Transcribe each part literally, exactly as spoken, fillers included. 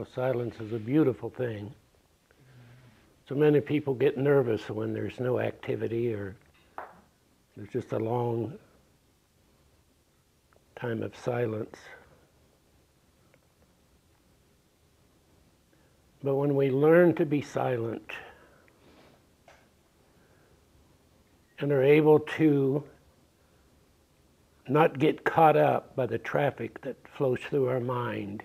silence is a beautiful thing. So many people get nervous when there's no activity or there's just a long time of silence. But when we learn to be silent and are able to not get caught up by the traffic that flows through our mind,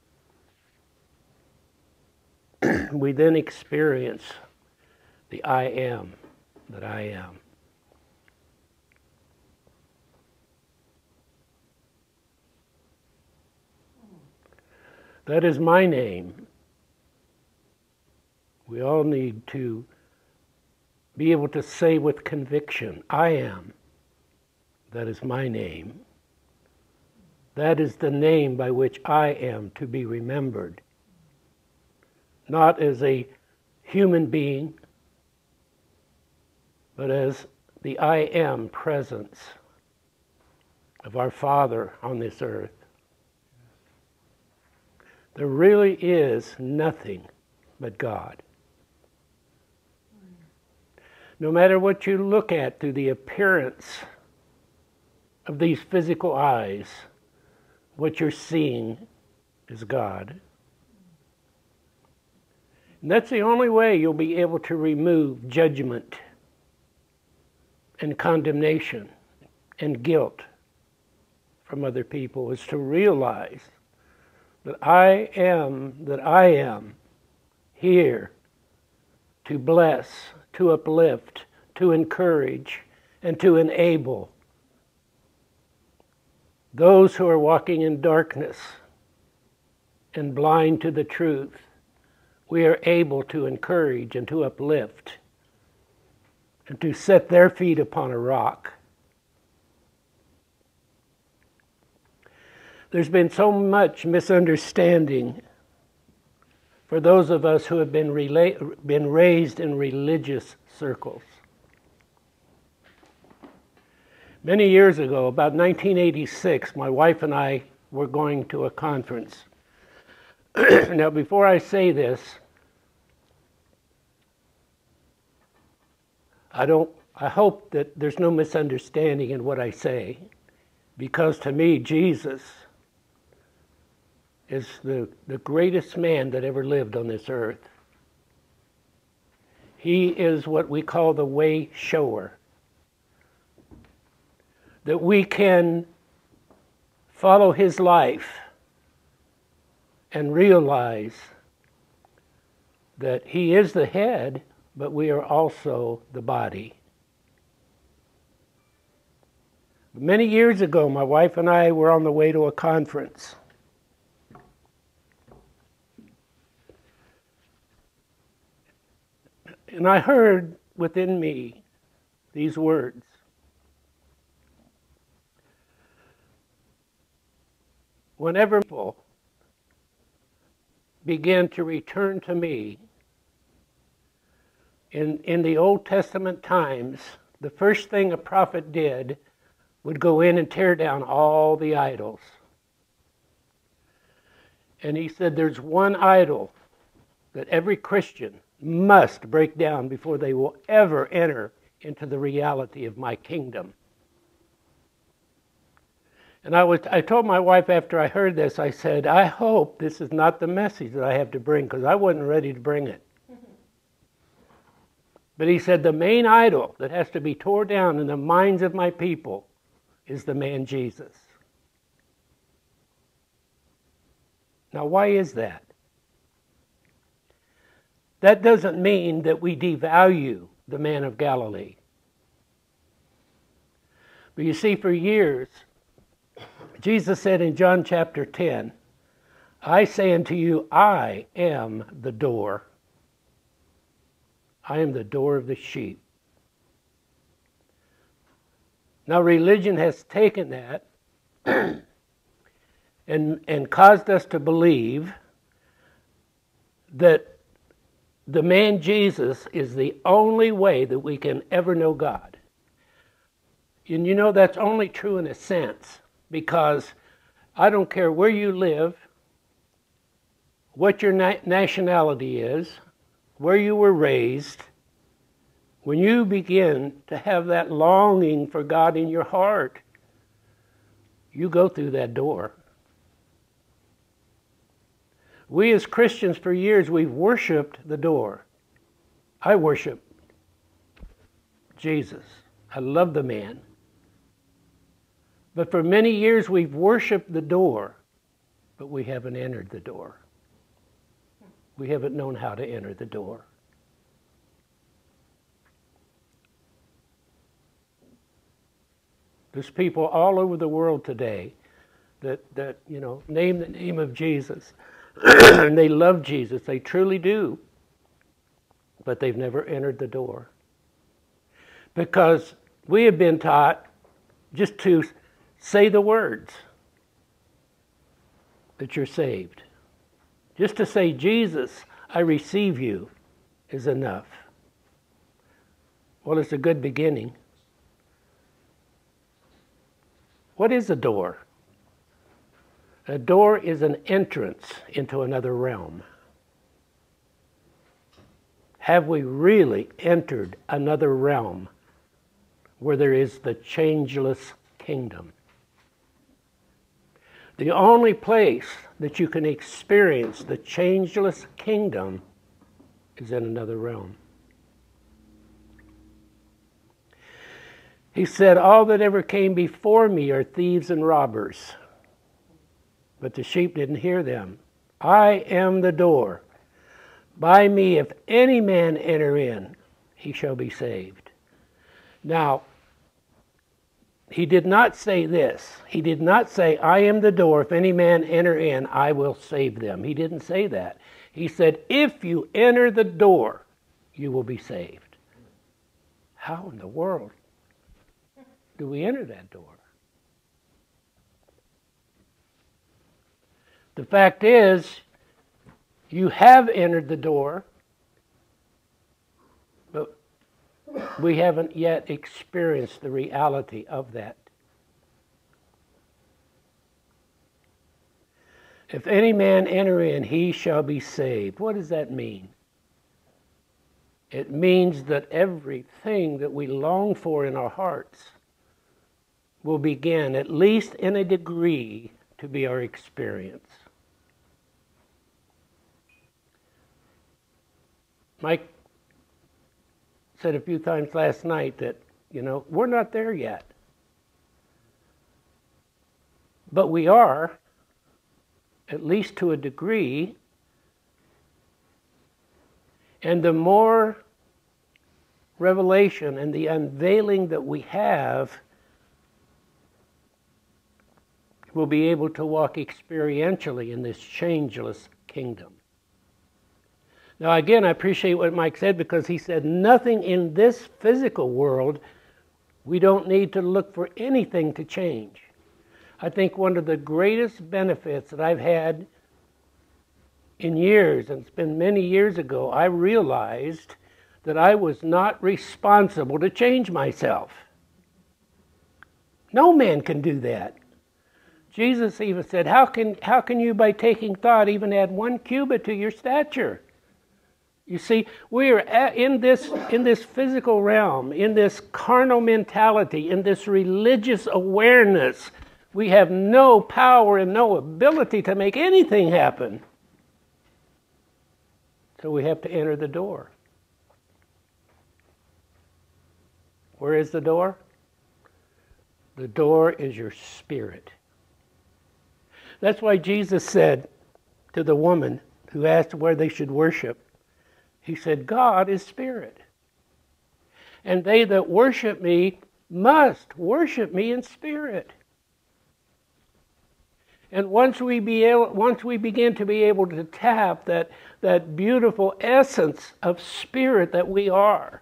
we then experience the I am that I am. That is my name. We all need to be able to say with conviction, I am. That is my name. That is the name by which I am to be remembered. Not as a human being, but as the I am presence of our Father on this earth. There really is nothing but God. No matter what you look at through the appearance of these physical eyes, what you're seeing is God. And that's the only way you'll be able to remove judgment and condemnation and guilt from other people, is to realize that I am, that I am here to bless, to uplift, to encourage, and to enable those who are walking in darkness and blind to the truth. We are able to encourage and to uplift and to set their feet upon a rock. There's been so much misunderstanding for those of us who have been, rela- been raised in religious circles. Many years ago, about nineteen eighty-six, my wife and I were going to a conference. Now, before I say this, I don't. I hope that there's no misunderstanding in what I say, because to me, Jesus is the, the greatest man that ever lived on this earth. He is what we call the way shower. That we can follow his life and realize that he is the head, but we are also the body. Many years ago, my wife and I were on the way to a conference. And I heard within me these words. Whenever people began to return to me, in, in the Old Testament times, the first thing a prophet did would go in and tear down all the idols. And he said there's one idol that every Christian must break down before they will ever enter into the reality of my kingdom. And I was, I told my wife after I heard this, I said, I hope this is not the message that I have to bring, because I wasn't ready to bring it. But he said the main idol that has to be torn down in the minds of my people is the man Jesus. Now, why is that? That doesn't mean that we devalue the man of Galilee. But you see, for years, Jesus said in John chapter ten, I say unto you, I am the door. I am the door of the sheep. Now, religion has taken that and, and caused us to believe that the man Jesus is the only way that we can ever know God. And you know that's only true in a sense, because I don't care where you live, what your na- nationality is, where you were raised, when you begin to have that longing for God in your heart, you go through that door. We as Christians for years, we've worshipped the door. I worship Jesus. I love the man. But for many years we've worshipped the door, but we haven't entered the door. We haven't known how to enter the door. There's people all over the world today that, that you know, name the name of Jesus. And they love Jesus. They truly do. But they've never entered the door. Because we have been taught just to say the words that you're saved. Just to say, Jesus, I receive you, is enough. Well, it's a good beginning. What is a door? A door is an entrance into another realm. Have we really entered another realm where there is the changeless kingdom? The only place that you can experience the changeless kingdom is in another realm. He said, all that ever came before me are thieves and robbers, but the sheep didn't hear them. I am the door. By me, if any man enter in, he shall be saved. Now, he did not say this. He did not say, I am the door. If any man enter in, I will save them. He didn't say that. He said, if you enter the door, you will be saved. How in the world do we enter that door? The fact is, you have entered the door, but we haven't yet experienced the reality of that. If any man enter in, he shall be saved. What does that mean? It means that everything that we long for in our hearts will begin, at least in a degree, to be our experience. Mike said a few times last night that, you know, we're not there yet. But we are, at least to a degree. And the more revelation and the unveiling that we have, we'll be able to walk experientially in this changeless kingdom. Now, again, I appreciate what Mike said, because he said nothing in this physical world, we don't need to look for anything to change. I think one of the greatest benefits that I've had in years, and it's been many years ago, I realized that I was not responsible to change myself. No man can do that. Jesus even said, how can, how can you, by taking thought, even add one cubit to your stature? You see, we are in this, in this physical realm, in this carnal mentality, in this religious awareness. We have no power and no ability to make anything happen. So we have to enter the door. Where is the door? The door is your spirit. That's why Jesus said to the woman who asked where they should worship, he said, God is spirit. And they that worship me must worship me in spirit. And once we be able, once we begin to be able to tap that, that beautiful essence of spirit that we are,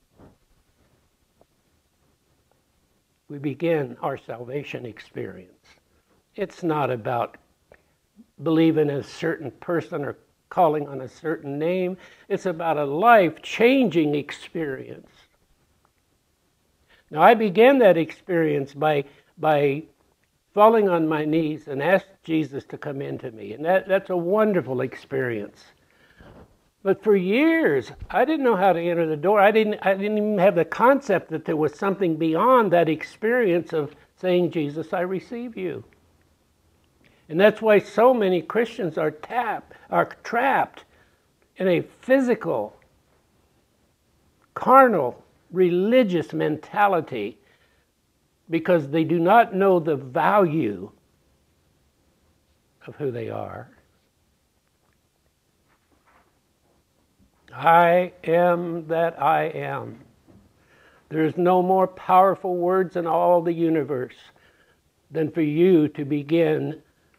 we begin our salvation experience. It's not about believing in a certain person or calling on a certain name. It's about a life-changing experience. Now, I began that experience by, by falling on my knees and asked Jesus to come into me. And that, that's a wonderful experience. But for years, I didn't know how to enter the door. I didn't, I didn't even have the concept that there was something beyond that experience of saying, Jesus, I receive you. And that's why so many Christians are tapped, are trapped in a physical, carnal, religious mentality because they do not know the value of who they are. I am that I am. There's no more powerful words in all the universe than for you to begin,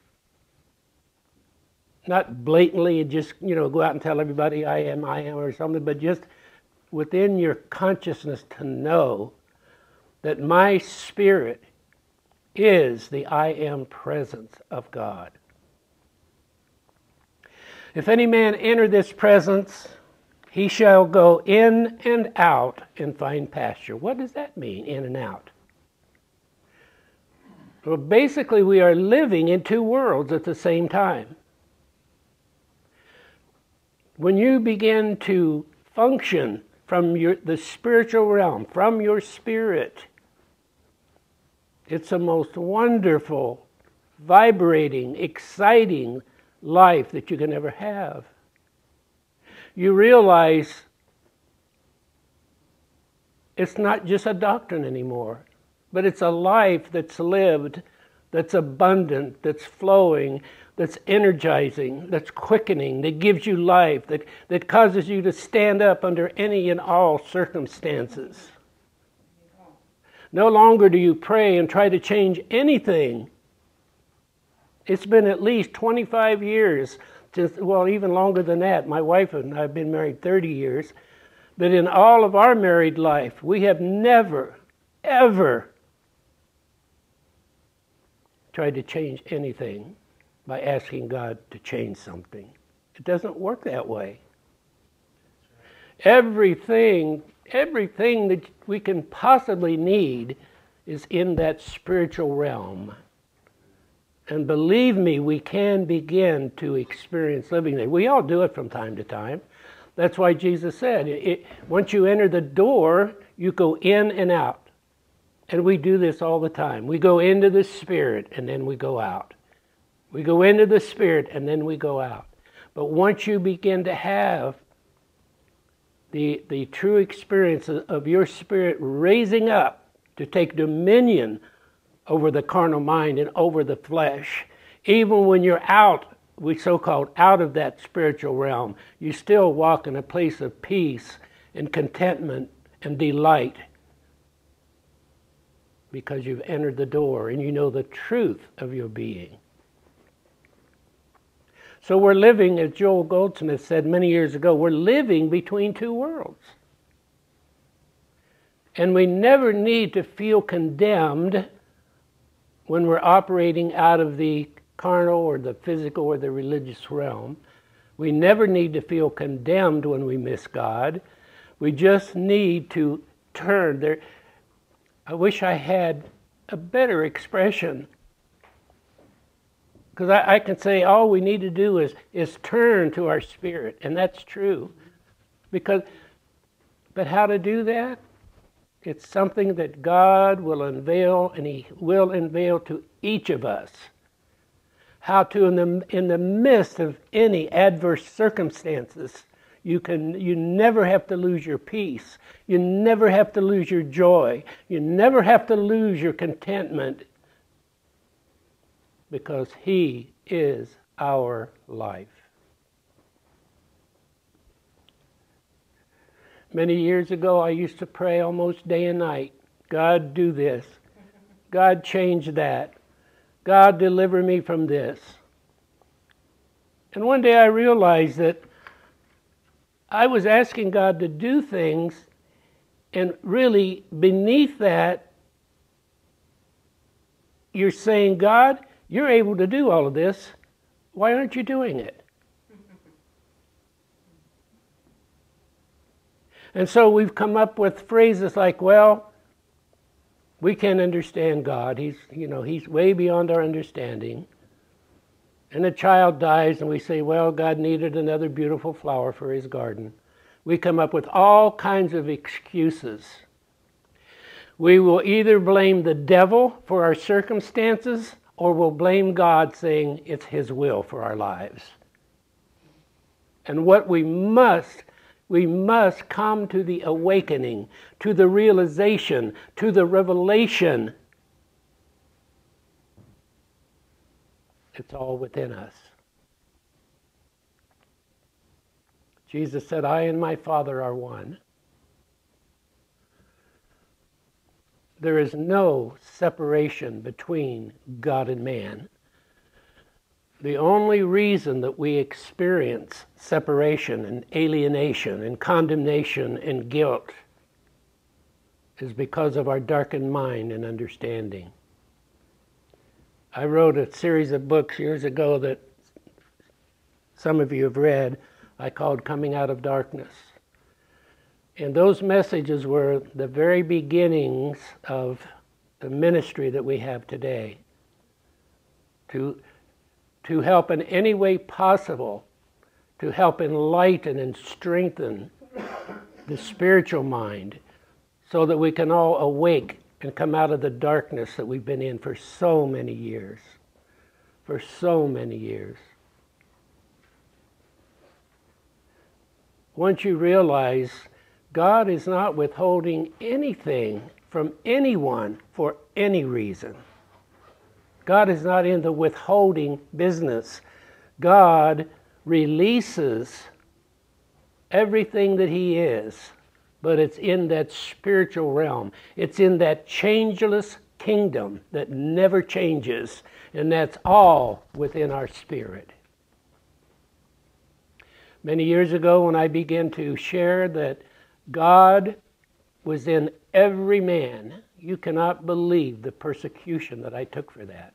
not blatantly just, you know, go out and tell everybody I am, I am or something, but just within your consciousness to know that my spirit is the I am presence of God. If any man enter this presence, he shall go in and out and find pasture. What does that mean, in and out? Well, basically we are living in two worlds at the same time. When you begin to function from your, the spiritual realm, from your spirit, it's a most wonderful, vibrating, exciting life that you can ever have. You realize it's not just a doctrine anymore, but it's a life that's lived, that's abundant, that's flowing, that's energizing, that's quickening, that gives you life, that, that causes you to stand up under any and all circumstances. No longer do you pray and try to change anything. It's been at least twenty-five years, since, well, even longer than that. My wife and I have been married thirty years. But in all of our married life, we have never, ever tried to change anything by asking God to change something. It doesn't work that way. Everything, everything that we can possibly need is in that spiritual realm. And believe me, we can begin to experience living there. We all do it from time to time. That's why Jesus said, it, once you enter the door, you go in and out. And we do this all the time. We go into the Spirit and then we go out. We go into the Spirit and then we go out. But once you begin to have the, the true experience of your spirit raising up to take dominion over the carnal mind and over the flesh, even when you're out, we so-called out of that spiritual realm, you still walk in a place of peace and contentment and delight because you've entered the door and you know the truth of your being. So we're living, as Joel Goldsmith said many years ago, we're living between two worlds. And we never need to feel condemned when we're operating out of the carnal or the physical or the religious realm. We never need to feel condemned when we miss God. We just need to turn there. I wish I had a better expression. Because I, I can say all we need to do is, is turn to our spirit, and that's true. Because, but how to do that? It's something that God will unveil, and He will unveil to each of us. How to, in the, in the midst of any adverse circumstances, you can, you never have to lose your peace. You never have to lose your joy. You never have to lose your contentment, because He is our life. Many years ago, I used to pray almost day and night, God, do this. God, change that. God, deliver me from this. And one day I realized that I was asking God to do things, and really beneath that, you're saying, God, you're able to do all of this. Why aren't you doing it? And so we've come up with phrases like, well, We can't understand God. He's, you know, He's way beyond our understanding. And a child dies and we say, well, God needed another beautiful flower for His garden. We come up with all kinds of excuses. We will either blame the devil for our circumstances or we'll blame God saying it's His will for our lives. And what we must, we must come to the awakening, to the realization, to the revelation. It's all within us. Jesus said, I and my Father are one. There is no separation between God and man. The only reason that we experience separation and alienation and condemnation and guilt is because of our darkened mind and understanding. I wrote a series of books years ago that some of you have read. I called Coming Out of Darkness. And those messages were the very beginnings of the ministry that we have today. To, to help in any way possible, to help enlighten and strengthen the spiritual mind so that we can all awake and come out of the darkness that we've been in for so many years. For so many years. Once you realize God is not withholding anything from anyone for any reason. God is not in the withholding business. God releases everything that He is, but it's in that spiritual realm. It's in that changeless kingdom that never changes, and that's all within our spirit. Many years ago when I began to share that God was in every man, you cannot believe the persecution that I took for that.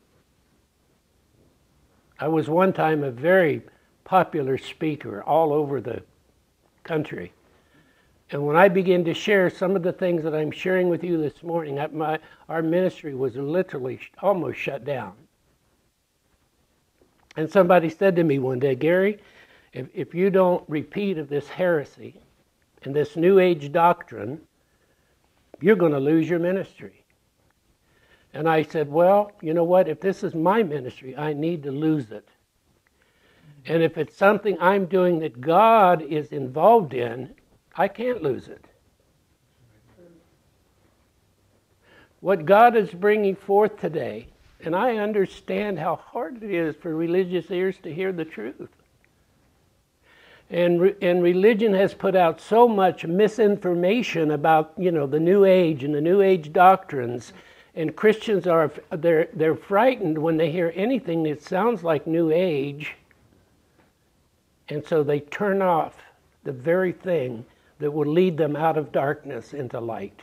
I was one time a very popular speaker all over the country. And when I began to share some of the things that I'm sharing with you this morning, I, my, our ministry was literally almost shut down. And somebody said to me one day, Gary, if, if you don't repeat of this heresy and this New Age doctrine, you're going to lose your ministry. And I said, well, you know what? If this is my ministry, I need to lose it. And if it's something I'm doing that God is involved in, I can't lose it. What God is bringing forth today, and I understand how hard it is for religious ears to hear the truth. And, re- and religion has put out so much misinformation about, you know, the New Age and the New Age doctrines. And Christians are, they're, they're frightened when they hear anything that sounds like New Age. And so they turn off the very thing that will lead them out of darkness into light.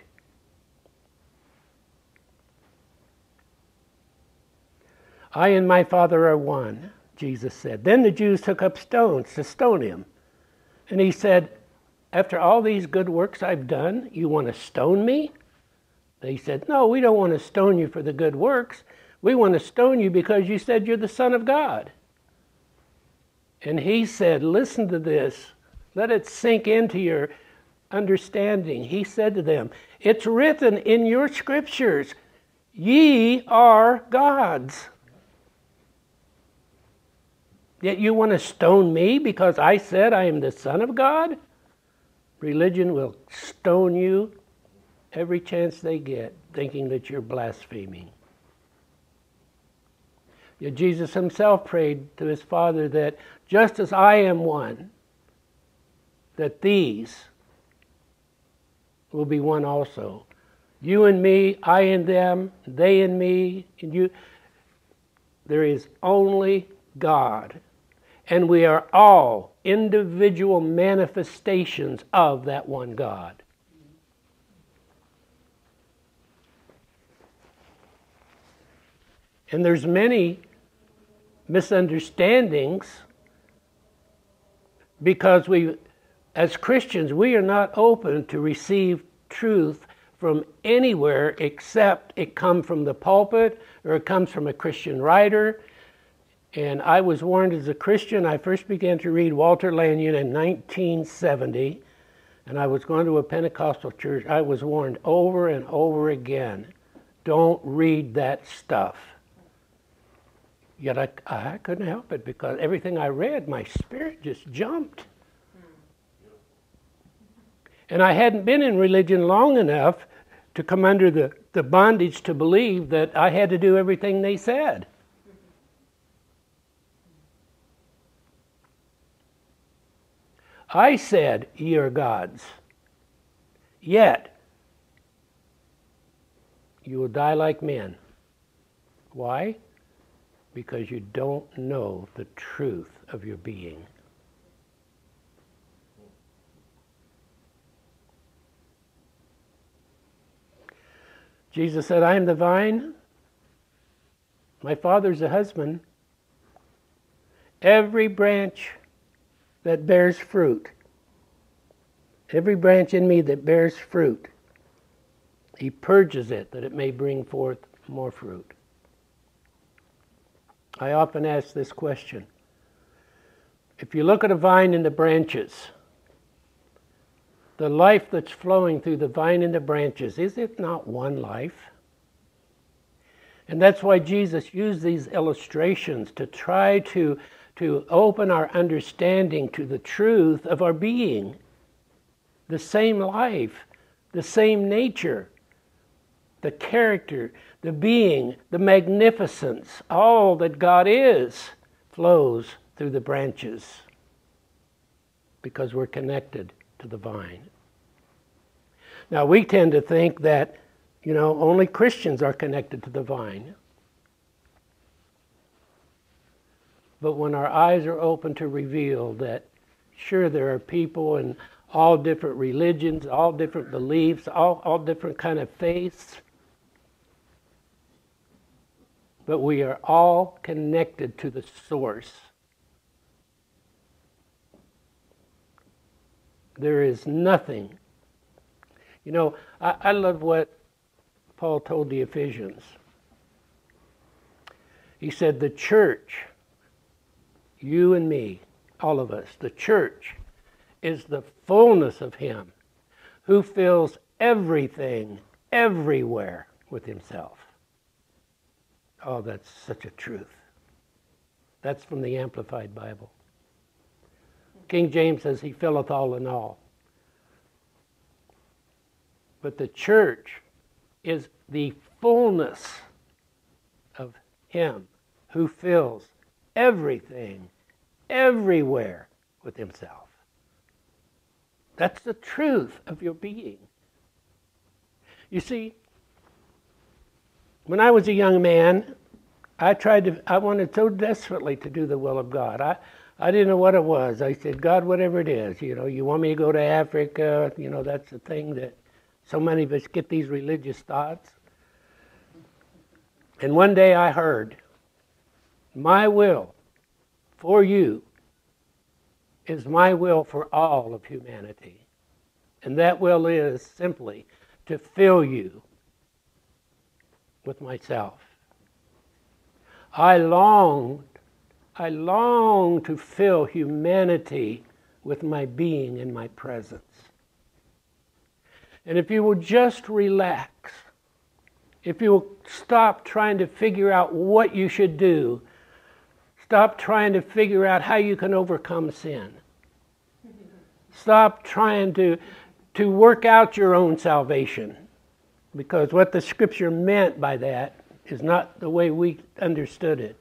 I and my Father are one, Jesus said. Then the Jews took up stones to stone him. And he said, after all these good works I've done, you want to stone me? They said, no, we don't want to stone you for the good works. We want to stone you because you said you're the Son of God. And he said, listen to this. Let it sink into your understanding. He said to them, it's written in your scriptures, ye are gods. Yet you want to stone me because I said I am the Son of God? Religion will stone you every chance they get, thinking that you're blaspheming. Yet Jesus himself prayed to his Father that just as I am one, that these will be one also. You and me, I and them, they and me, and you. There is only God. And we are all individual manifestations of that one God. And there's many misunderstandings because we, as Christians, we are not open to receive truth from anywhere except it comes from the pulpit or it comes from a Christian writer. And I was warned as a Christian. I first began to read Walter Lanyon in nineteen seventy, and I was going to a Pentecostal church. I was warned over and over again, don't read that stuff. Yet I, I couldn't help it, because everything I read, my spirit just jumped. And I hadn't been in religion long enough to come under the, the bondage to believe that I had to do everything they said. I said, ye are gods, yet you will die like men. Why? Because you don't know the truth of your being. Jesus said, I am the vine, my Father's the husband. Every branch that bears fruit, every branch in me that bears fruit, he purges it that it may bring forth more fruit. I often ask this question. If you look at a vine and the branches, the life that's flowing through the vine and the branches, is it not one life? And that's why Jesus used these illustrations to try to, to open our understanding to the truth of our being. The same life, the same nature, the character, the being, the magnificence, all that God is, flows through the branches because we're connected to the vine. Now, we tend to think that, you know, only Christians are connected to the vine. But when our eyes are open to reveal that, sure, there are people in all different religions, all different beliefs, all, all different kind of faiths, but we are all connected to the source. There is nothing. You know, I, I love what Paul told the Ephesians. He said, the church, you and me, all of us, the church is the fullness of him who fills everything, everywhere with himself. Oh, that's such a truth. That's from the Amplified Bible. King James says he filleth all in all. But the church is the fullness of him who fills everything, everywhere with himself. That's the truth of your being. You see, when I was a young man, I tried to, I wanted so desperately to do the will of God. I, I didn't know what it was. I said, God, whatever it is, you know, you want me to go to Africa? You know, that's the thing that so many of us get these religious thoughts. And one day I heard, my will for you is my will for all of humanity. And that will is simply to fill you with myself. I long, I long to fill humanity with my being and my presence. And if you will just relax, if you will stop trying to figure out what you should do, stop trying to figure out how you can overcome sin, stop trying to, to work out your own salvation, because what the scripture meant by that is not the way we understood it.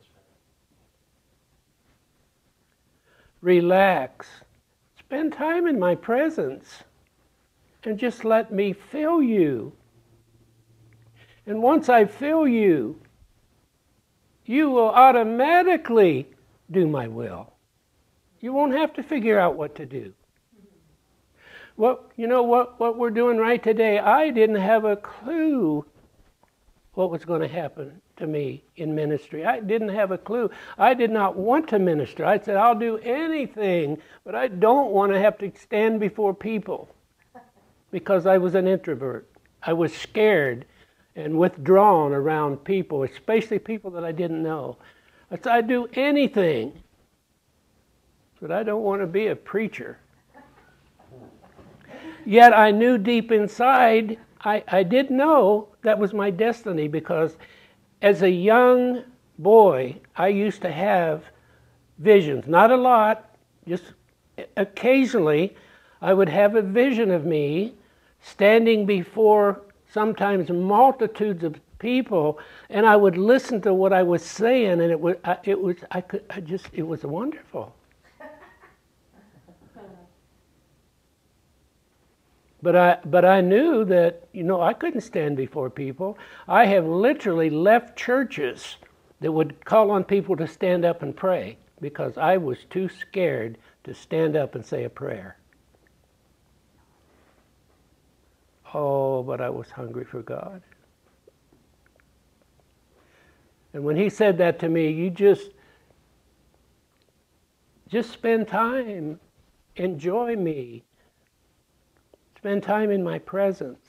Relax. Spend time in my presence and just let me fill you. And once I fill you, you will automatically do my will. You won't have to figure out what to do. Well, you know what, what we're doing right today, I didn't have a clue what was going to happen to me in ministry. I didn't have a clue. I did not want to minister. I said, I'll do anything, but I don't want to have to stand before people because I was an introvert. I was scared and withdrawn around people, especially people that I didn't know. I said, I'd do anything, but I don't want to be a preacher. Yet I knew deep inside, I, I did know that was my destiny, because as a young boy, I used to have visions. Not a lot, just occasionally, I would have a vision of me standing before sometimes multitudes of people, and I would listen to what I was saying, and it was, I, it was, I could, I just, it was wonderful. But I, but I knew that, you know, I couldn't stand before people. I have literally left churches that would call on people to stand up and pray because I was too scared to stand up and say a prayer. Oh, but I was hungry for God. And when he said that to me, you just, just spend time, enjoy me, spend time in my presence.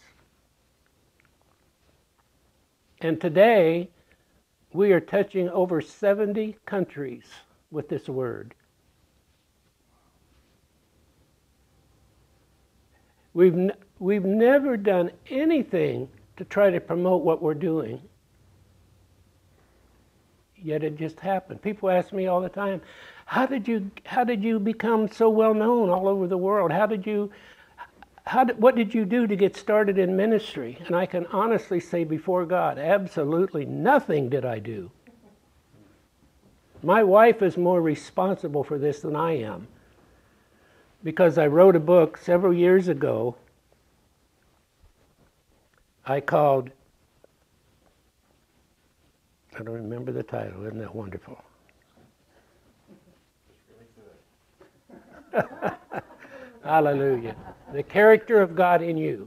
And today, we are touching over seventy countries with this word. We've, n- we've never done anything to try to promote what we're doing. Yet it just happened. People ask me all the time, how did you, how did you become so well known all over the world? How did you, how did, what did you do to get started in ministry? And I can honestly say before God, absolutely nothing did I do. My wife is more responsible for this than I am, because I wrote a book several years ago I called, I don't remember the title, isn't that wonderful? Hallelujah. The Character of God in You.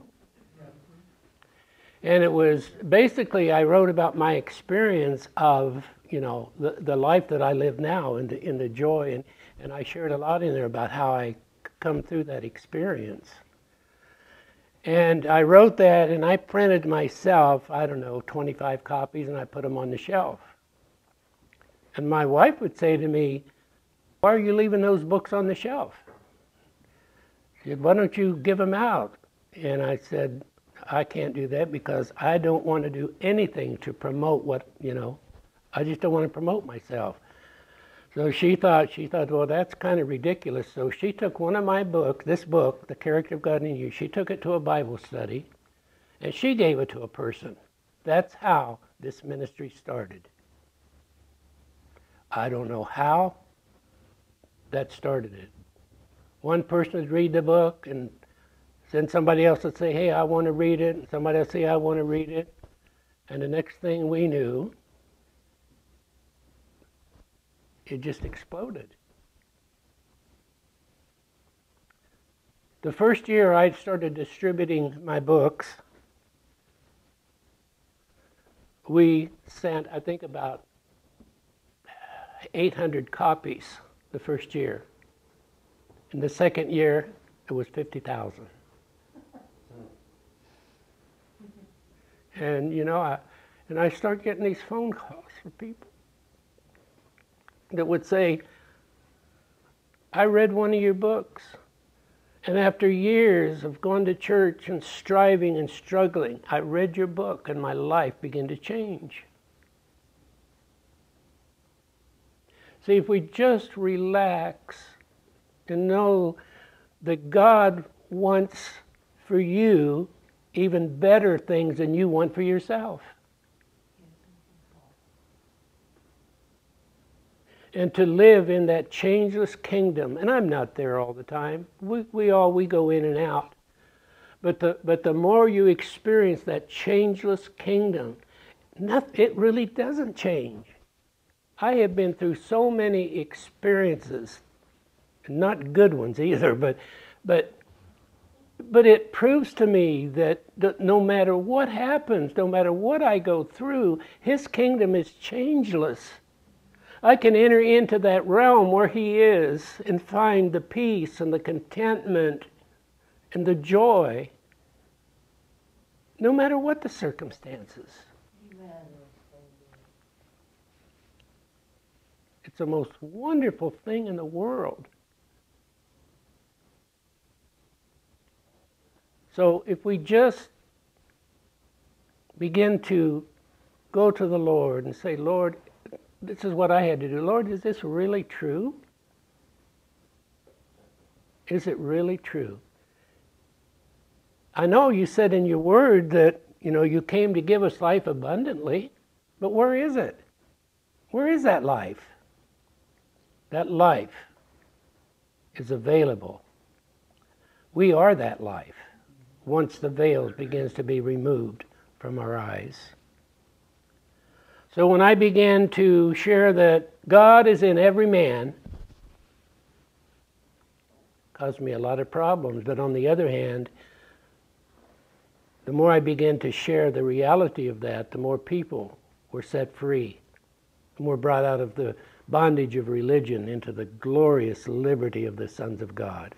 And it was basically, I wrote about my experience of, you know, the, the life that I live now and the, in the joy. And, and I shared a lot in there about how I come through that experience. And I wrote that and I printed myself, I don't know, twenty-five copies, and I put them on the shelf. And my wife would say to me, why are you leaving those books on the shelf? She said, why don't you give them out? And I said, I can't do that because I don't want to do anything to promote what, you know, I just don't want to promote myself. So she thought, she thought, well, that's kind of ridiculous. So she took one of my books, this book, The Character of God in You, she took it to a Bible study, and she gave it to a person. That's how this ministry started. I don't know how that started it. One person would read the book, and then somebody else would say, hey, I want to read it, and somebody else would say, I want to read it. And the next thing we knew, it just exploded. The first year I started distributing my books, we sent, I think, about eight hundred copies the first year. In the second year, it was fifty thousand. And, you know, I, and I start getting these phone calls from people that would say, I read one of your books, and after years of going to church and striving and struggling, I read your book and my life began to change. See, if we just relax and know that God wants for you even better things than you want for yourself. And to live in that changeless kingdom. And I'm not there all the time. We, we all, we go in and out. But the, but the more you experience that changeless kingdom, not, it really doesn't change. I have been through so many experiences, not good ones either, but, but, but it proves to me that no matter what happens, no matter what I go through, His kingdom is changeless. I can enter into that realm where He is and find the peace and the contentment and the joy. no matter what the circumstances. It's the most wonderful thing in the world. So if we just begin to go to the Lord and say, Lord, this is what I had to do. Lord, is this really true? Is it really true? I know you said in your word that, you know, you came to give us life abundantly, but where is it? Where is that life? That life is available. We are that life once the veil begins to be removed from our eyes. So when I began to share that God is in every man, it caused me a lot of problems. But on the other hand, the more I began to share the reality of that, the more people were set free. The more brought out of the bondage of religion into the glorious liberty of the sons of God.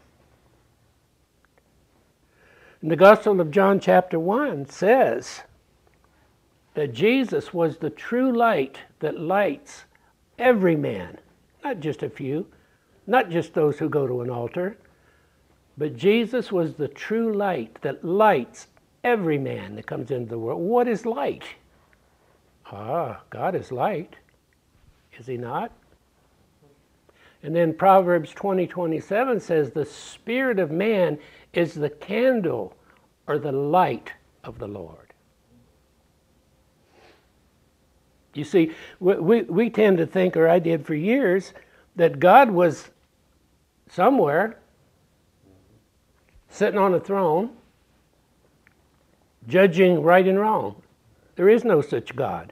And the Gospel of John chapter one says that Jesus was the true light that lights every man, not just a few, not just those who go to an altar, but Jesus was the true light that lights every man that comes into the world. What is light? Ah, God is light. Is he not? And then Proverbs twenty twenty-seven says the spirit of man is the candle or the light of the Lord. You see, we, we, we tend to think, or I did for years, that God was somewhere sitting on a throne judging right and wrong. There is no such God.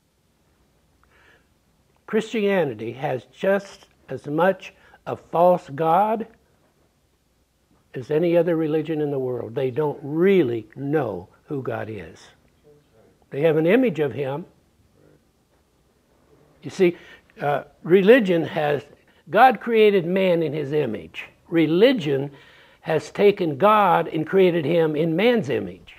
Christianity has just as much a false God as any other religion in the world. They don't really know who God is. They have an image of him. You see, uh, religion has, God created man in his image. Religion has taken God and created him in man's image.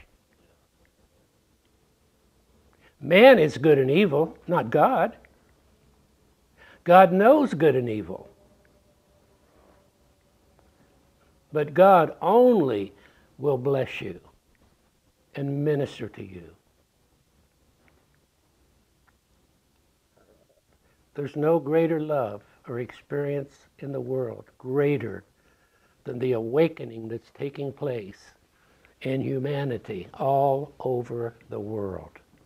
Man is good and evil, not God. God knows good and evil. But God only will bless you and minister to you. There's no greater love or experience in the world greater than the awakening that's taking place in humanity all over the world.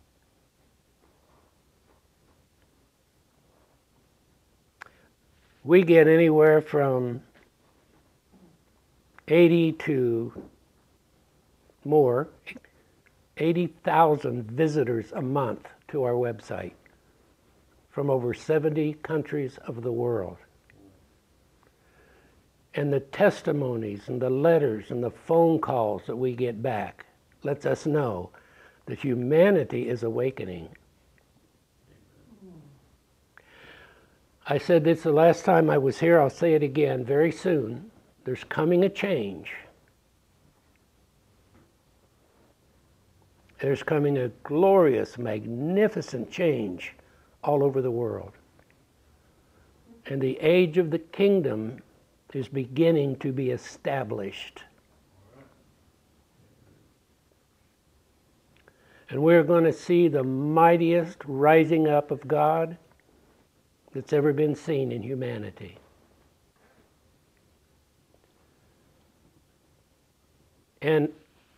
We get anywhere from eighty to more, eighty thousand visitors a month to our website from over seventy countries of the world. And the testimonies and the letters and the phone calls that we get back lets us know that humanity is awakening. I said this the last time I was here, I'll say it again very soon. There's coming a change. There's coming a glorious, magnificent change all over the world. And the age of the kingdom is beginning to be established. And we're going to see the mightiest rising up of God that's ever been seen in humanity. And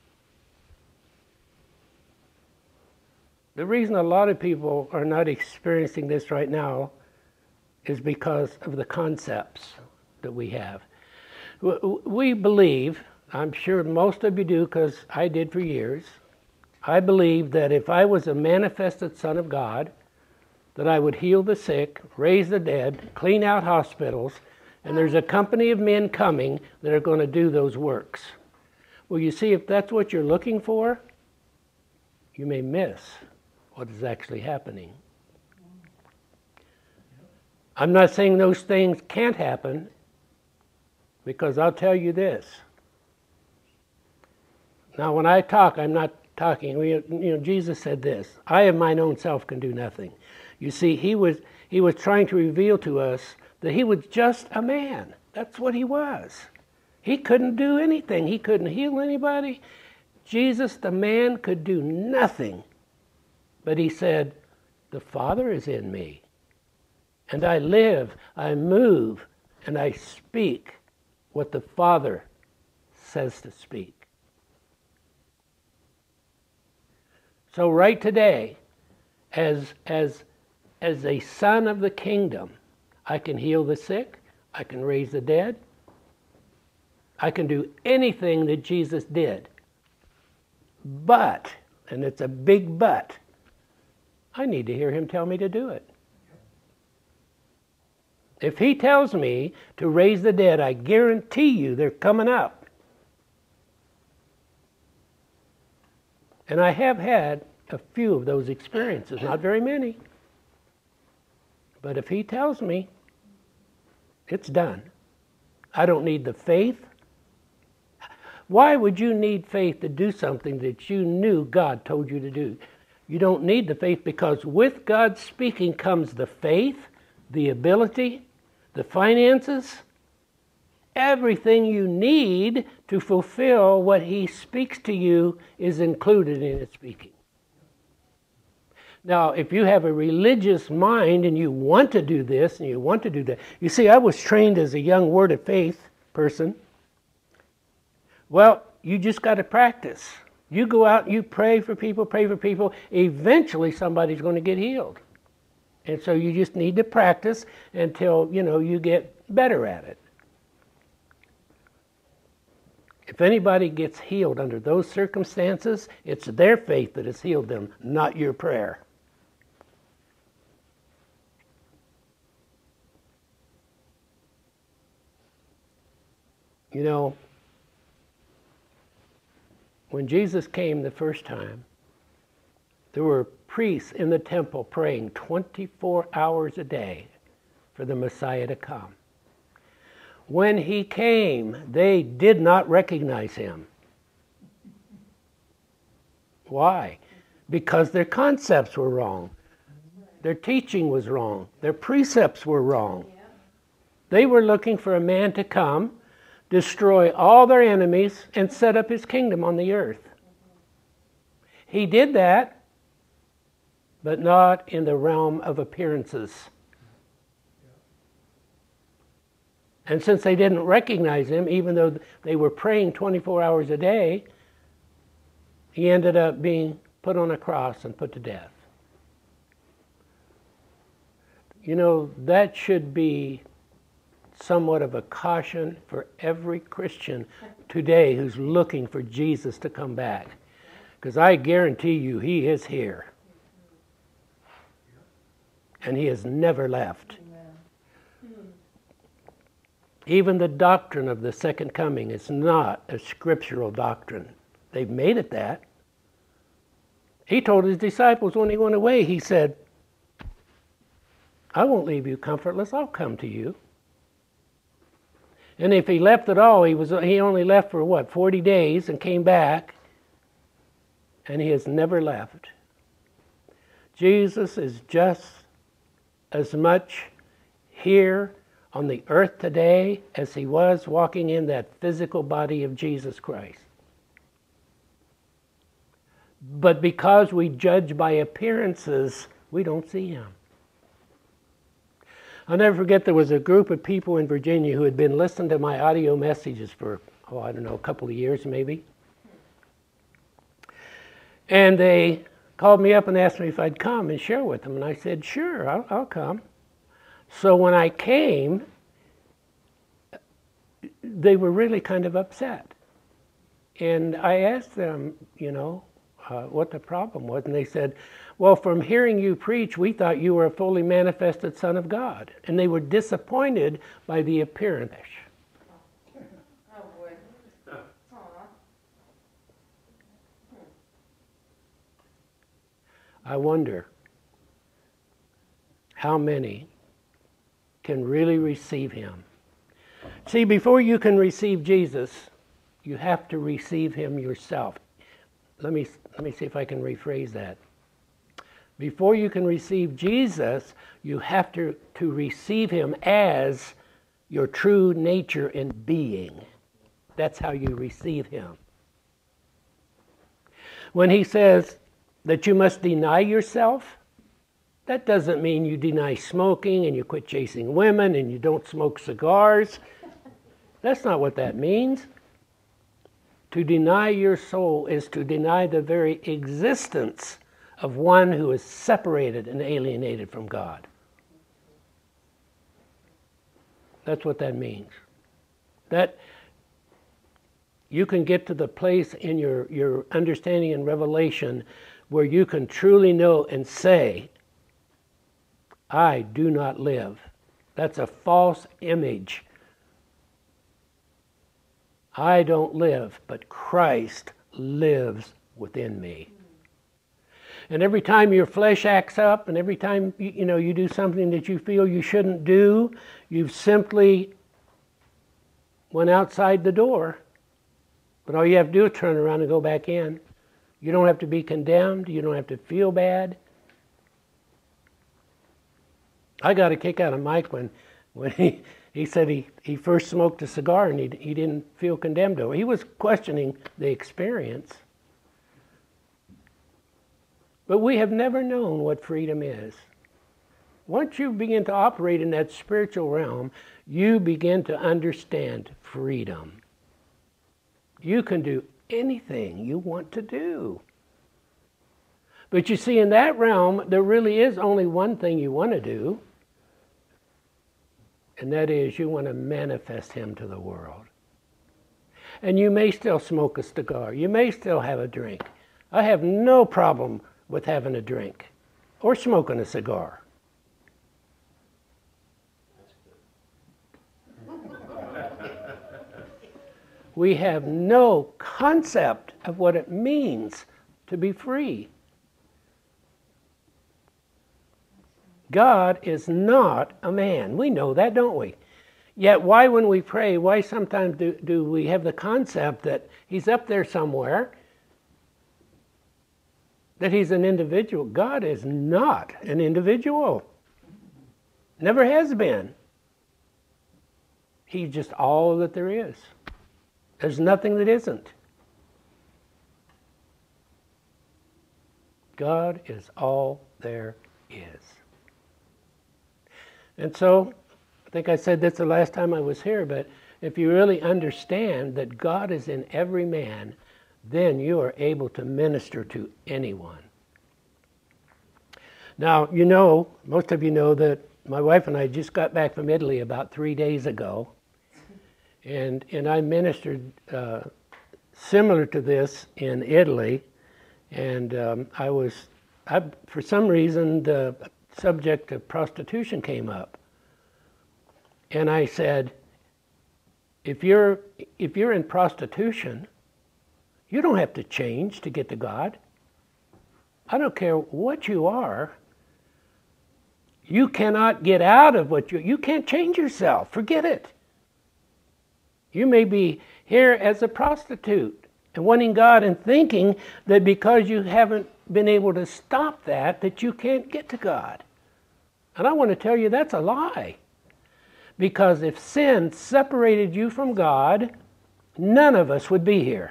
the reason a lot of people are not experiencing this right now is because of the concepts that we have. We believe, I'm sure most of you do because I did for years, I believe that if I was a manifested Son of God, that I would heal the sick, raise the dead, clean out hospitals, and there's a company of men coming that are going to do those works. Well, you see, if that's what you're looking for, you may miss what is actually happening. I'm not saying those things can't happen, because I'll tell you this. Now, when I talk, I'm not talking, we, you know, Jesus said this, I of mine own self can do nothing. You see, he was, he was trying to reveal to us that he was just a man. That's what he was. He couldn't do anything. He couldn't heal anybody. Jesus, the man, could do nothing. But he said, the Father is in me. And I live, I move, and I speak what the Father says to speak. So right today, as, as, as a son of the kingdom, I can heal the sick, I can raise the dead, I can do anything that Jesus did. But, and it's a big but, I need to hear him tell me to do it. If he tells me to raise the dead, I guarantee you they're coming up. And I have had a few of those experiences, not very many. But if he tells me, it's done. I don't need the faith. Why would you need faith to do something that you knew God told you to do? You don't need the faith because with God speaking comes the faith, the ability, the finances, everything you need to fulfill what he speaks to you is included in his speaking. Now, if you have a religious mind and you want to do this and you want to do that, you see, I was trained as a young word of faith person. Well, you just got to practice. You go out and you pray for people, pray for people. Eventually, somebody's going to get healed. And so you just need to practice until, you know, you get better at it. If anybody gets healed under those circumstances, it's their faith that has healed them, not your prayer. You know, when Jesus came the first time, there were priests in the temple praying twenty-four hours a day for the Messiah to come. When he came, they did not recognize him. Why? Because their concepts were wrong. Their teaching was wrong. Their precepts were wrong. They were looking for a man to come, destroy all their enemies, and set up his kingdom on the earth. He did that, but not in the realm of appearances. And since they didn't recognize him, even though they were praying twenty-four hours a day, he ended up being put on a cross and put to death. You know, that should be somewhat of a caution for every Christian today who's looking for Jesus to come back. Because I guarantee you, he is here. And he has never left. Even the doctrine of the second coming is not a scriptural doctrine. They've made it that. He told his disciples when he went away, he said, I won't leave you comfortless, I'll come to you. And if he left at all, he was he only left for what, forty days and came back, and he has never left. Jesus is just as much here on the earth today as he was walking in that physical body of Jesus Christ. But because we judge by appearances, we don't see him. I'll never forget there was a group of people in Virginia who had been listening to my audio messages for, oh, I don't know, a couple of years maybe. And they called me up and asked me if I'd come and share with them. And I said, sure, I'll, I'll come. So when I came, they were really kind of upset. And I asked them, you know, uh, what the problem was. And they said, well, from hearing you preach, we thought you were a fully manifested Son of God. And they were disappointed by the appearance. Oh, boy. I wonder how many can really receive him. See, before you can receive Jesus, you have to receive him yourself. Let me let me see if I can rephrase that. Before you can receive Jesus, you have to, to receive him as your true nature and being. That's how you receive him. When he says that you must deny yourself, that doesn't mean you deny smoking and you quit chasing women and you don't smoke cigars. That's not what that means. To deny your soul is to deny the very existence of one who is separated and alienated from God. That's what that means. That you can get to the place in your, your understanding and revelation where you can truly know and say, I do not live. That's a false image. I don't live, but Christ lives within me. And every time your flesh acts up, and every time you, you know you do something that you feel you shouldn't do, you've simply went outside the door. But all you have to do is turn around and go back in. You don't have to be condemned. You don't have to feel bad. I got a kick out of Mike when, when he, he said he, he first smoked a cigar and he, he didn't feel condemned over it. He was questioning the experience. But we have never known what freedom is. Once you begin to operate in that spiritual realm, you begin to understand freedom. You can do anything you want to do. But you see, in that realm, there really is only one thing you want to do, and that is you want to manifest him to the world. And you may still smoke a cigar. You may still have a drink. I have no problem with having a drink or smoking a cigar. We have no concept of what it means to be free. God is not a man. We know that, don't we? Yet why when we pray, why sometimes do, do we have the concept that he's up there somewhere, that he's an individual? God is not an individual. Never has been. He's just all that there is. There's nothing that isn't. God is all there is. And so, I think I said this the last time I was here, but if you really understand that God is in every man, then you are able to minister to anyone. Now, you know, most of you know that my wife and I just got back from Italy about three days ago. And and I ministered uh, similar to this in Italy, and um, I was, I, for some reason, the subject of prostitution came up, and I said, if you're if you're in prostitution, you don't have to change to get to God. I don't care what you are. You cannot get out of what you you can't change yourself. Forget it. You may be here as a prostitute and wanting God and thinking that because you haven't been able to stop that, that you can't get to God. And I want to tell you that's a lie. Because if sin separated you from God, none of us would be here.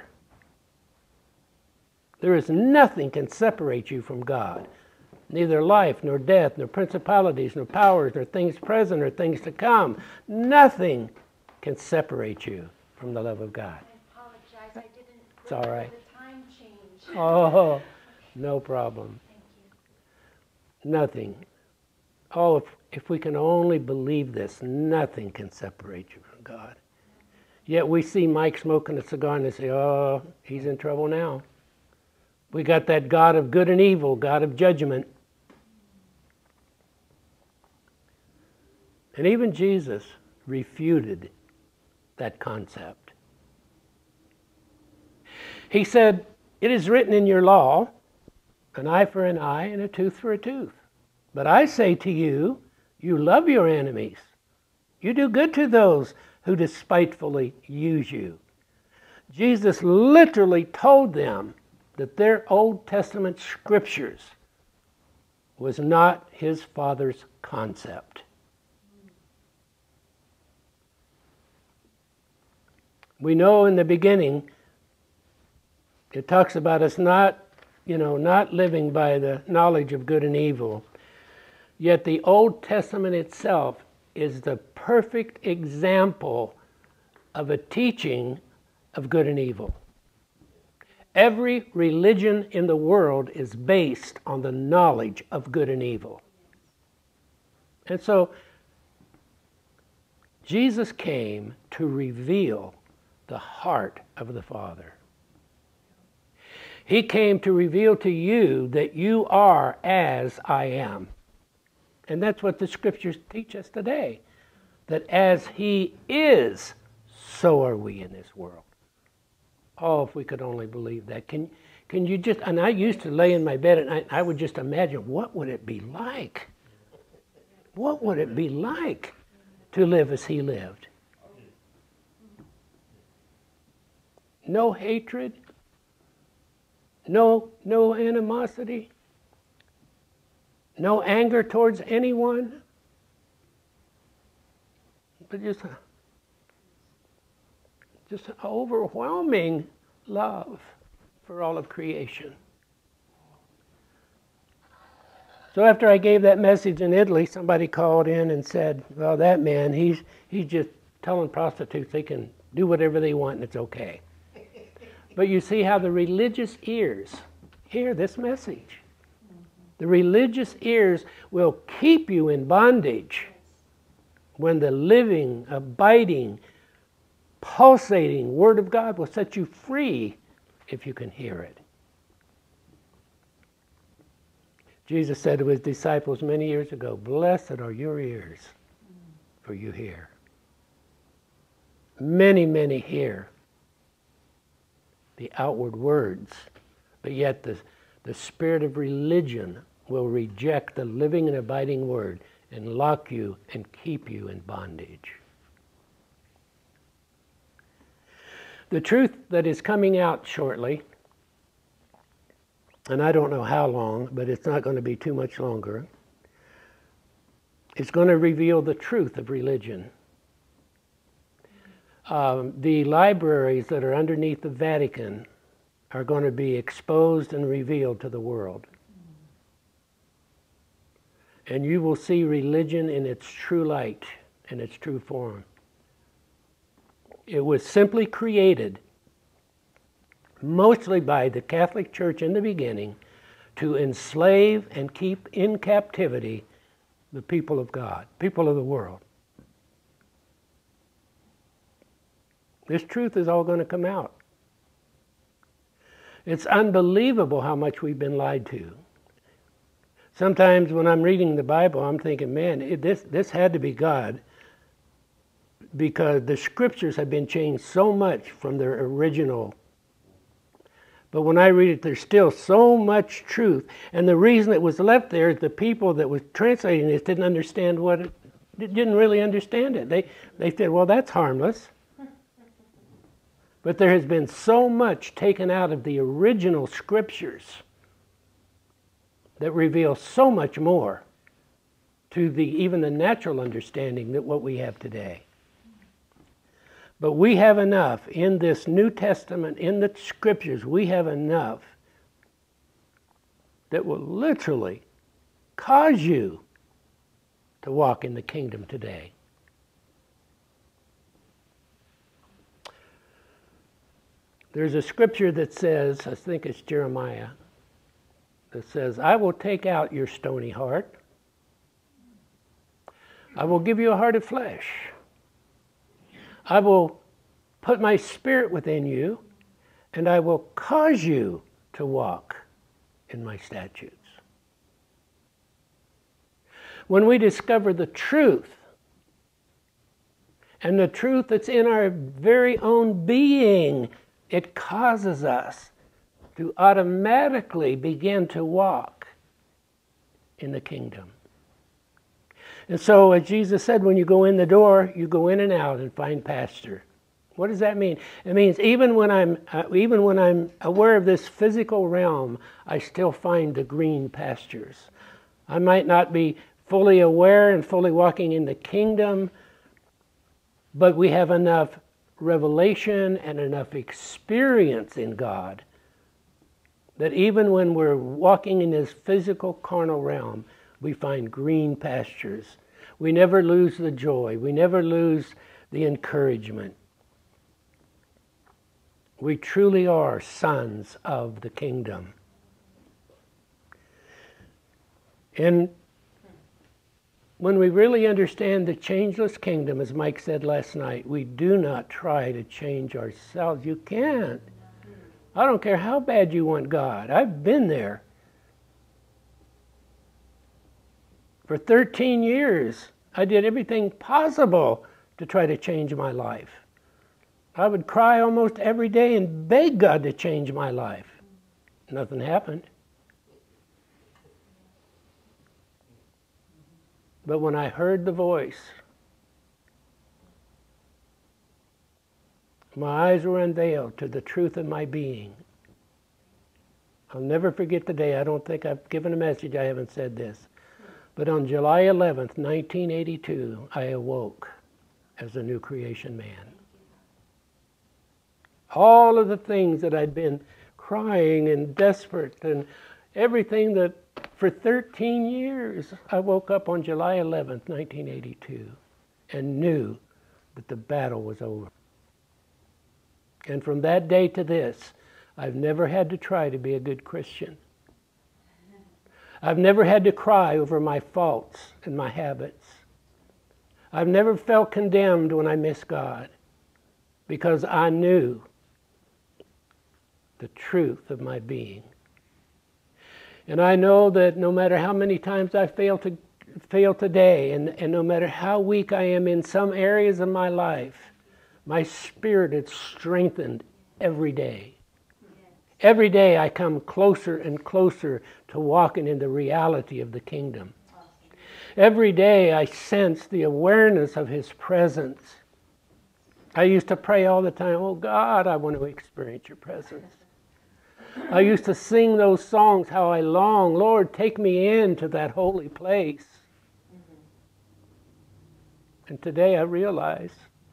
There is nothing can separate you from God. Neither life, nor death, nor principalities, nor powers, nor things present, or things to come. Nothing can separate you from the love of God. I apologize. I didn't. It's all right. The time change. Oh, no problem. Thank you. Nothing. Oh, if, if we can only believe this, nothing can separate you from God. Yet we see Mike smoking a cigar and they say, oh, he's in trouble now. We got that God of good and evil, God of judgment. And even Jesus refuted that concept. He said, it is written in your law, an eye for an eye and a tooth for a tooth. But I say to you, you love your enemies. You do good to those who despitefully use you. Jesus literally told them that their Old Testament scriptures was not his Father's concept. We know in the beginning, it talks about us not, you know, not living by the knowledge of good and evil. Yet the Old Testament itself is the perfect example of a teaching of good and evil. Every religion in the world is based on the knowledge of good and evil. And so, Jesus came to reveal the heart of the Father. He came to reveal to you that you are as I am. And that's what the scriptures teach us today. That as He is, so are we in this world. Oh, if we could only believe that. Can, can you just, and I used to lay in my bed and I, I would just imagine, what would it be like? What would it be like to live as He lived? No hatred, no, no animosity, no anger towards anyone, but just a, just an overwhelming love for all of creation. So after I gave that message in Italy, somebody called in and said, well, that man, he's, he's just telling prostitutes they can do whatever they want and it's okay. But you see how the religious ears hear this message. The religious ears will keep you in bondage when the living, abiding, pulsating Word of God will set you free if you can hear it. Jesus said to His disciples many years ago, blessed are your ears, for you hear. Many, many hear the outward words, but yet the, the spirit of religion will reject the living and abiding Word and lock you and keep you in bondage. The truth that is coming out shortly, and I don't know how long, but it's not going to be too much longer, is going to reveal the truth of religion. Um, the libraries that are underneath the Vatican are going to be exposed and revealed to the world. And you will see religion in its true light, in its true form. It was simply created, mostly by the Catholic Church in the beginning, to enslave and keep in captivity the people of God, people of the world. This truth is all going to come out. It's unbelievable how much we've been lied to. Sometimes when I'm reading the Bible, I'm thinking, man, it, this, this had to be God, because the scriptures have been changed so much from their original. But when I read it, there's still so much truth. And the reason it was left there is the people that was translating this didn't understand what it, didn't really understand it. They, they said, well, that's harmless. But there has been so much taken out of the original scriptures that reveal so much more to the even the natural understanding that what we have today. But we have enough in this New Testament, in the scriptures, we have enough that will literally cause you to walk in the kingdom today. There's a scripture that says, I think it's Jeremiah, that says, I will take out your stony heart. I will give you a heart of flesh. I will put my spirit within you, and I will cause you to walk in my statutes. When we discover the truth, and the truth that's in our very own being, it causes us to automatically begin to walk in the kingdom. And so, as Jesus said, when you go in the door, you go in and out and find pasture. What does that mean? It means even when I'm uh, even when I'm aware of this physical realm, I still find the green pastures. I might not be fully aware and fully walking in the kingdom, but we have enough revelation and enough experience in God that even when we're walking in this physical carnal realm, we find green pastures. We never lose the joy. We never lose the encouragement. We truly are sons of the kingdom. And when we really understand the changeless kingdom, as Mike said last night, we do not try to change ourselves. You can't. I don't care how bad you want God. I've been there. For thirteen years, I did everything possible to try to change my life. I would cry almost every day and beg God to change my life. Nothing happened. But when I heard the voice, my eyes were unveiled to the truth of my being. I'll never forget the day. I don't think I've given a message I haven't said this. But on July eleventh, nineteen eighty-two, I awoke as a new creation man. All of the things that I'd been crying and desperate and everything that for thirteen years, I woke up on July eleventh, nineteen eighty-two, and knew that the battle was over. And from that day to this, I've never had to try to be a good Christian. I've never had to cry over my faults and my habits. I've never felt condemned when I miss God, because I knew the truth of my being. And I know that no matter how many times I fail to fail today, and, and no matter how weak I am in some areas of my life, my spirit is strengthened every day. Every day I come closer and closer to walking in the reality of the kingdom. Every day I sense the awareness of His presence. I used to pray all the time, oh God, I want to experience your presence. I used to sing those songs, how I long, Lord, take me into that holy place. And today I realize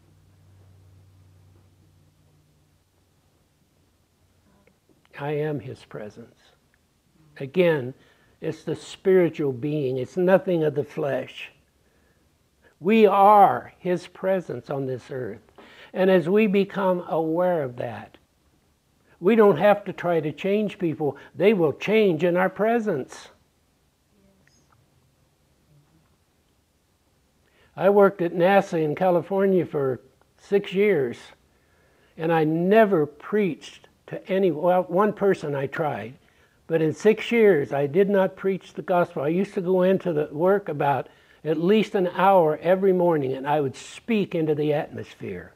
I am His presence. Again, it's the spiritual being. It's nothing of the flesh. We are His presence on this earth. And as we become aware of that, we don't have to try to change people. They will change in our presence. I worked at NASA in California for six years, and I never preached to any, well, one person I tried, but in six years I did not preach the gospel. I used to go into the work about at least an hour every morning, and I would speak into the atmosphere.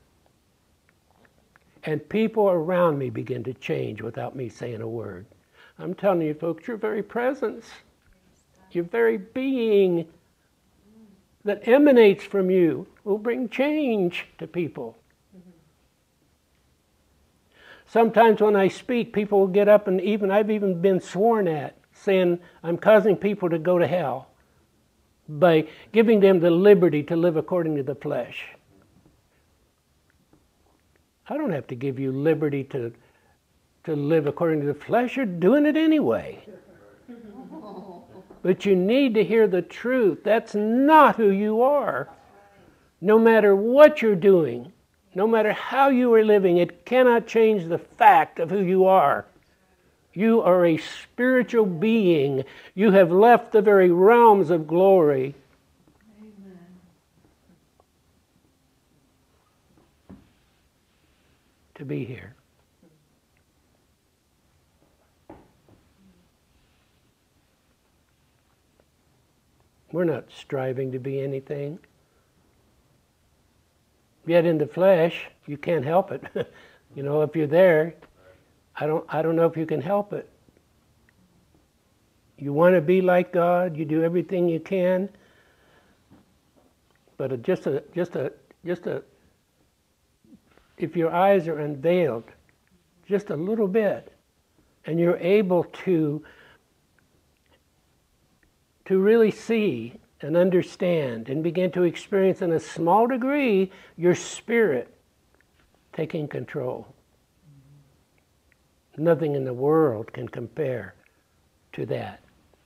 And people around me began to change without me saying a word. I'm telling you, folks, your very presence, your very being that emanates from you will bring change to people. Sometimes when I speak, people will get up, and even I've even been sworn at, saying I'm causing people to go to hell by giving them the liberty to live according to the flesh. I don't have to give you liberty to, to live according to the flesh. You're doing it anyway. But you need to hear the truth. That's not who you are. No matter what you're doing, no matter how you are living, it cannot change the fact of who you are. You are a spiritual being. You have left the very realms of glory. Amen. To be here. We're not striving to be anything. Yet in the flesh, you can't help it. You know, if you're there, I don't I don't know if you can help it. You want to be like God, you do everything you can. But just a just a just a if your eyes are unveiled just a little bit, and you're able to, to really see and understand and begin to experience in a small degree your spirit taking control. Nothing in the world can compare to that.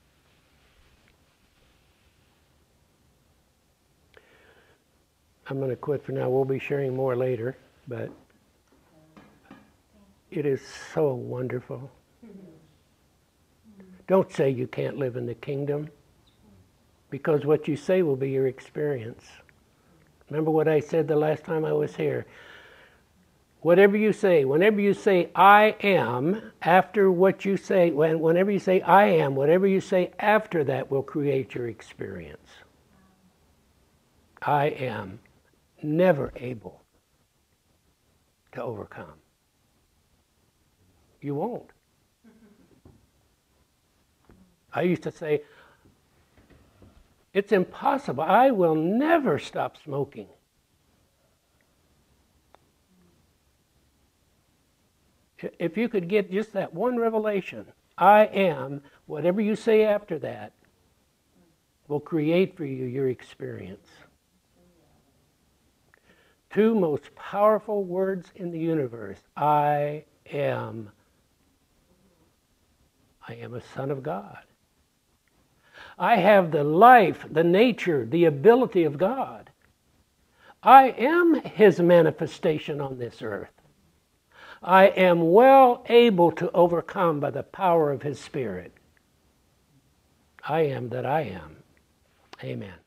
I'm going to quit for now. We'll be sharing more later, but it is so wonderful. Don't say you can't live in the kingdom, because what you say will be your experience. Remember what I said the last time I was here. Whatever you say, whenever you say I am, after what you say, when, whenever you say I am, whatever you say after that will create your experience. I am never able to overcome. You won't. I used to say, it's impossible. I will never stop smoking. If you could get just that one revelation, I am, whatever you say after that will create for you your experience. Two most powerful words in the universe. I am. I am a son of God. I have the life, the nature, the ability of God. I am His manifestation on this earth. I am well able to overcome by the power of His Spirit. I am that I am. Amen.